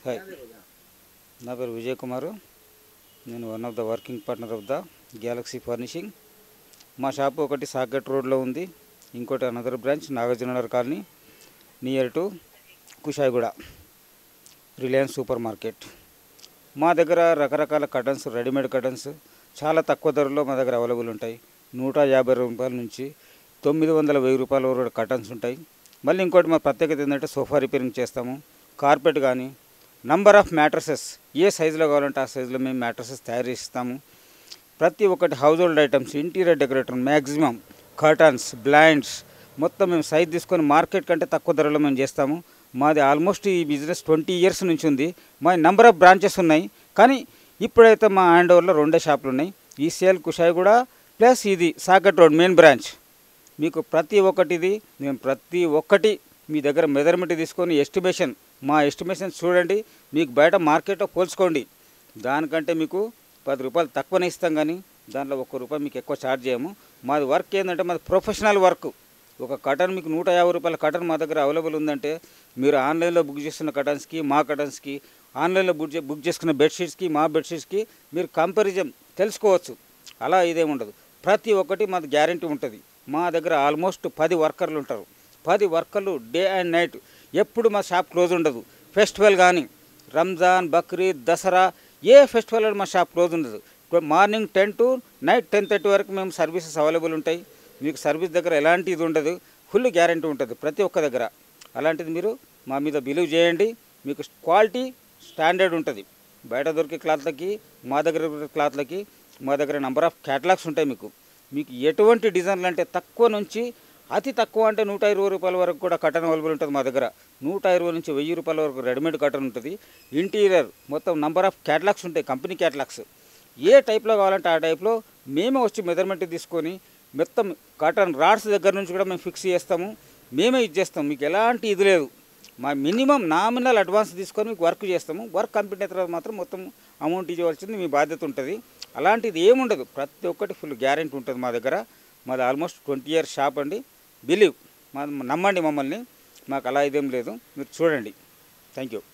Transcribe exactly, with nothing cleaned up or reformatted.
Hi, నా పేరు విజయ్ కుమారు. నేను one of the working partner of the Galaxy Furnishing. మా షాపు ఒకటి సాగట్ రోడ్లో ఉంది, ఇంకోటి another branch Nagarjunanagar colony near to Kushaiguda Reliance super market. మా దగ్గర రకరకాల కర్టన్స్, రెడీమేడ్ కర్టన్స్ చాలా తక్కువ ధరలో మా దగ్గర అవైలబుల్ ఉంటాయి. నూట యాభై రూపాయల నుంచి తొమ్మిది వందల వెయ్యి రూపాయల వరకు కర్టన్స్ ఉంటాయి. మళ్ళీ ఇంకోటి మా ప్రత్యేకత ఏంటంటే సోఫా రిపేరింగ్ చేస్తాము, కార్పెట్ కానీ నంబర్ ఆఫ్ మ్యాట్రసెస్ ఏ సైజులో కావాలంటే ఆ సైజులో మేము మ్యాట్రసెస్ తయారు చేస్తాము. ప్రతి ఒక్కటి household items, interior decorator, maximum curtains, blinds మొత్తం మేము సైజ్ తీసుకొని మార్కెట్ కంటే తక్కువ ధరలో మేము చేస్తాము. మాది ఆల్మోస్ట్ ఈ బిజినెస్ ట్వంటీ ఇయర్స్ నుంచి ఉంది. మా నెంబర్ ఆఫ్ బ్రాంచెస్ ఉన్నాయి, కానీ ఇప్పుడైతే మా హ్యాండ్ ఓవర్లో రెండే షాపులు ఉన్నాయి. ఈ సేల్ కుషాయిగూడ ప్లస్ ఇది సాగట్ రోడ్ మెయిన్ బ్రాంచ్. మీకు ప్రతి ఒక్కటిది మేము ప్రతి ఒక్కటి మీ దగ్గర మెజర్మెంట్ తీసుకొని ఎస్టిమేషన్, మా ఎస్టిమేషన్ చూడండి. మీకు బయట మార్కెట్లో పోల్చుకోండి, దానికంటే మీకు పది రూపాయలు తక్కువనే ఇస్తాం, కానీ దాంట్లో ఒక్క రూపాయి మీకు ఎక్కువ ఛార్జ్ చేయము. మాది వర్క్ ఏంటంటే మాది ప్రొఫెషనల్ వర్క్. ఒక కటన్ మీకు నూట యాభై రూపాయల కటన్ మా దగ్గర అవైలబుల్ ఉందంటే మీరు ఆన్లైన్లో బుక్ చేస్తున్న కటన్స్కి మా కటన్స్కి, ఆన్లైన్లో బుక్ బుక్ చేసుకున్న బెడ్షీట్స్కి మా బెడ్షీట్స్కి మీరు కంపారిజన్ తెలుసుకోవచ్చు. అలా ఇదేముండదు, ప్రతి ఒక్కటి మాది గ్యారంటీ ఉంటుంది. మా దగ్గర ఆల్మోస్ట్ పది వర్కర్లు ఉంటారు. పది వర్కర్లు డే అండ్ నైట్, ఎప్పుడు మా షాప్ క్లోజ్ ఉండదు. ఫెస్టివల్ కానీ రంజాన్, బక్రీద్, దసరా ఏ ఫెస్టివల్ మా షాప్ క్లోజ్ ఉండదు. Morning ten to night ten thirty వరకు మేము సర్వీసెస్ అవైలబుల్ ఉంటాయి. మీకు సర్వీస్ దగ్గర ఎలాంటి ఇది ఉండదు, ఫుల్ గ్యారంటీ ఉంటుంది ప్రతి ఒక్క దగ్గర. అలాంటిది మీరు మా మీద బిలీవ్ చేయండి. మీకు క్వాలిటీ స్టాండర్డ్ ఉంటుంది. బయట దొరికే క్లాత్లకి మా దగ్గర దొరికే క్లాత్లకి మా దగ్గర నెంబర్ ఆఫ్ క్యాటలాగ్స్ ఉంటాయి. మీకు మీకు ఎటువంటి డిజైన్లు అంటే తక్కువ నుంచి అతి తక్కువ అంటే నూట ఇరవై రూపాయల వరకు కూడా కటన్ అవైలబుల్ ఉంటుంది మా దగ్గర. నూట ఇరవై నుంచి వెయ్యి రూపాయల వరకు రెడీమేడ్ కటన్ ఉంటుంది. ఇంటీరియర్ మొత్తం నంబర్ ఆఫ్ క్యాటలాగ్స్ ఉంటాయి, కంపెనీ క్యాటలాగ్స్. ఏ టైప్లో కావాలంటే ఆ టైప్లో మేమే వచ్చి మెజర్మెంట్ తీసుకొని మొత్తం కటన్ రాడ్స్ దగ్గర నుంచి కూడా మేము ఫిక్స్ చేస్తాము, మేమే ఇచ్చేస్తాం. మీకు ఎలాంటి ఇది లేదు. మా మినిమం నామినల్ అడ్వాన్స్ తీసుకొని మీకు వర్క్ చేస్తాము. వర్క్ కంప్లీట్ అయిన తర్వాత మాత్రం మొత్తం అమౌంట్ ఇవ్వాల్సింది మీ బాధ్యత ఉంటుంది. అలాంటిది ఏముండదు, ప్రతి ఒక్కటి ఫుల్ గ్యారెంటీ ఉంటుంది మా దగ్గర. మాది ఆల్మోస్ట్ ట్వంటీ ఇయర్స్ షాప్ అండి. బిలీవ్, మా నమ్మండి మమ్మల్ని, మాకు అలా ఇదేం లేదు. మీరు చూడండి. Thank you.